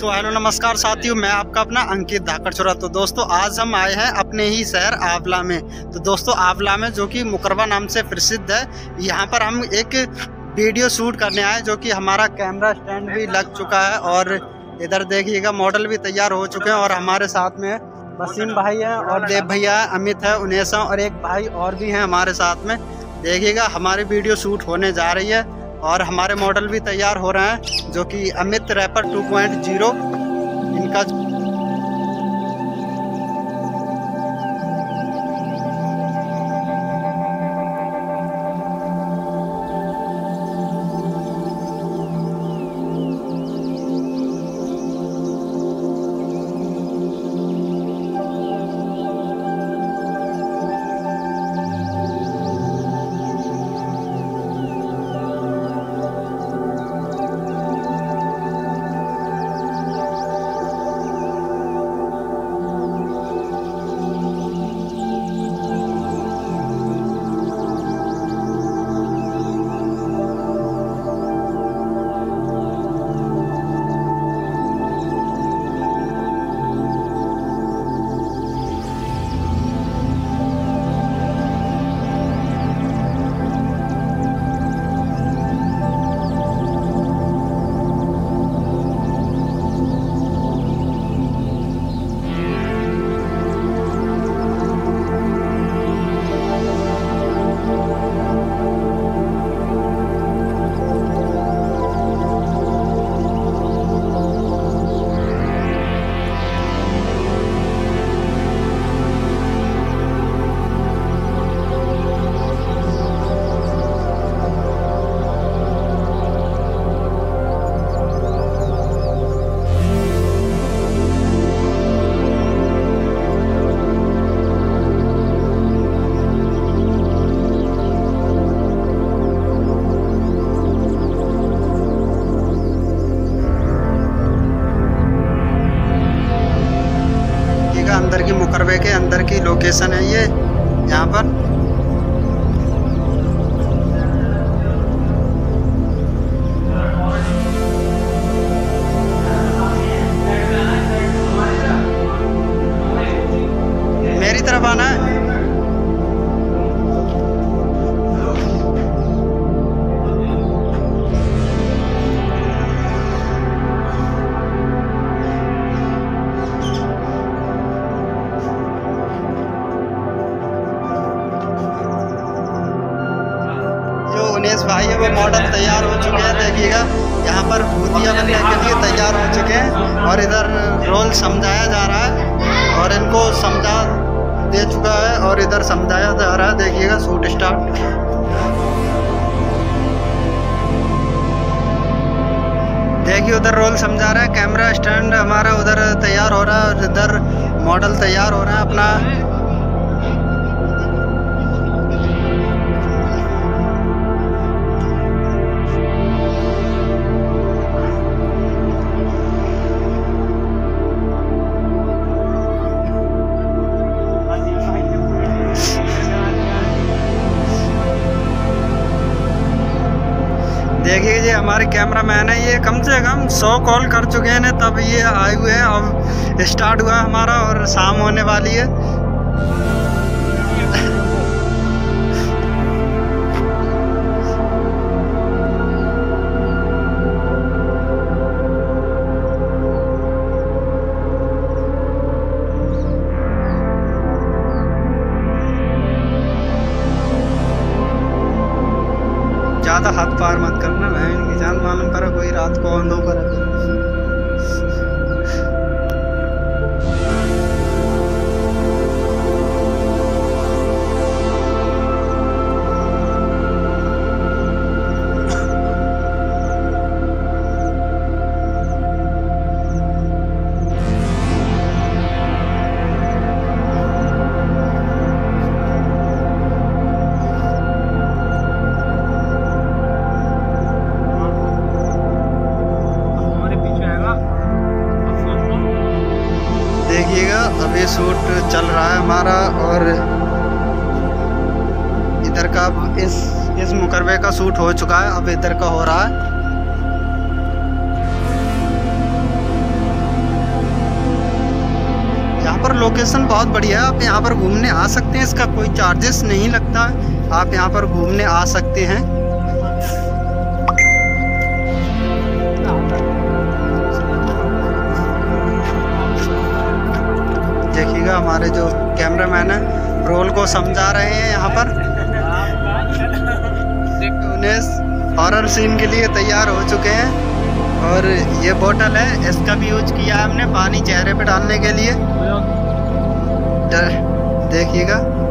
Hello नमस्कार साथियों, मैं आपका अपना अंकित धाकड़चोरा। तो दोस्तों आज हम आए हैं अपने ही शहर आंवला में। तो दोस्तों आंवला में जो कि मुकरबा नाम से प्रसिद्ध है, यहाँ पर हम एक वीडियो शूट करने आए, जो कि हमारा कैमरा स्टैंड भी लग चुका है और इधर देखिएगा मॉडल भी तैयार हो चुके हैं। और हमारे साथ में वसीम भाई हैं और देव भैया, अमित है, उनेश और एक भाई और भी हैं हमारे साथ में। देखिएगा हमारी वीडियो शूट होने जा रही है और हमारे मॉडल भी तैयार हो रहे हैं, जो कि अमित रैपर 2.0 इनका। अंदर की मुकरबे के अंदर की लोकेशन है ये, यहाँ पर मेरी तरफ आना है। उनेश भाई है वो मॉडल तैयार हो चुके हैं। देखिएगा यहाँ पर भूतिया बनने के लिए तैयार हो चुके हैं और इधर रोल समझाया जा रहा है और इनको समझा दे चुका है और इधर समझाया जा रहा है। देखिएगा शूट स्टार्ट। देखिए उधर रोल समझा रहा है, कैमरा स्टैंड हमारा उधर तैयार हो रहा है और इधर मॉडल तैयार हो रहा है अपना। देखिए जी हमारे कैमरा मैन है, ये कम से कम 100 कॉल कर चुके हैं तब ये आए हुए हैं। अब स्टार्ट हुआ हमारा और शाम होने वाली है। ज़्यादा हाथ पार मत करना, बहन की जान मालूम करा कोई रात को अंधों पर है। अभी शूट चल रहा है हमारा और इधर का इस मुकरबे का शूट हो चुका है, अब इधर का हो रहा है। पर लोकेशन बहुत बढ़िया है, आप यहाँ पर घूमने आ सकते हैं। इसका कोई चार्जेस नहीं लगता है, आप यहाँ पर घूमने आ सकते हैं। देखिएगा हमारे जो कैमरामैन है रोल को समझा रहे हैं यहाँ पर। हॉरर सीन के लिए तैयार हो चुके हैं। और ये बोतल है, इसका भी यूज किया है हमने पानी चेहरे पे डालने के लिए। देखिएगा।